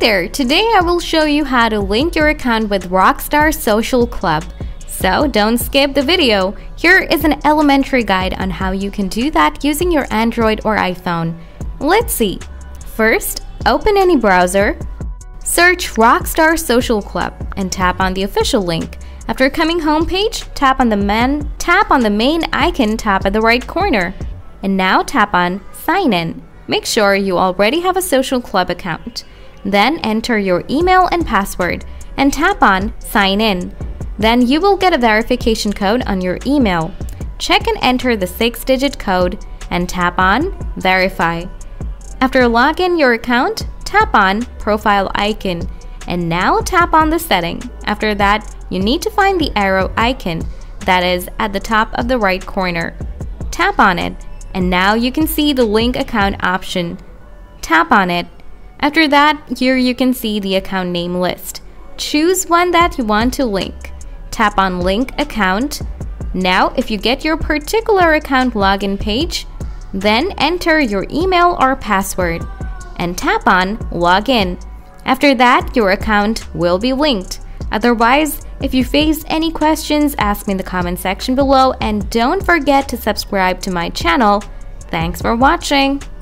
there! Today I will show you how to link your account with Rockstar Social Club. So don't skip the video. Here is an elementary guide on how you can do that using your Android or iPhone. Let's see. First, open any browser, search Rockstar Social Club, and tap on the official link. After coming homepage, tap on the main icon tab at the right corner. And now tap on Sign In. Make sure you already have a social club account. Then enter your email and password and tap on Sign In. Then you will get a verification code on your email. Check and enter the 6-digit code and tap on Verify. After log in your account, tap on Profile icon and now tap on the setting. After that, you need to find the arrow icon that is at the top of the right corner. Tap on it and now you can see the link account option. Tap on it. After that, here you can see the account name list. Choose one that you want to link. Tap on Link Account. Now, if you get your particular account login page, then enter your email or password and tap on Login. After that, your account will be linked. Otherwise, if you face any questions, ask me in the comment section below and don't forget to subscribe to my channel. Thanks for watching!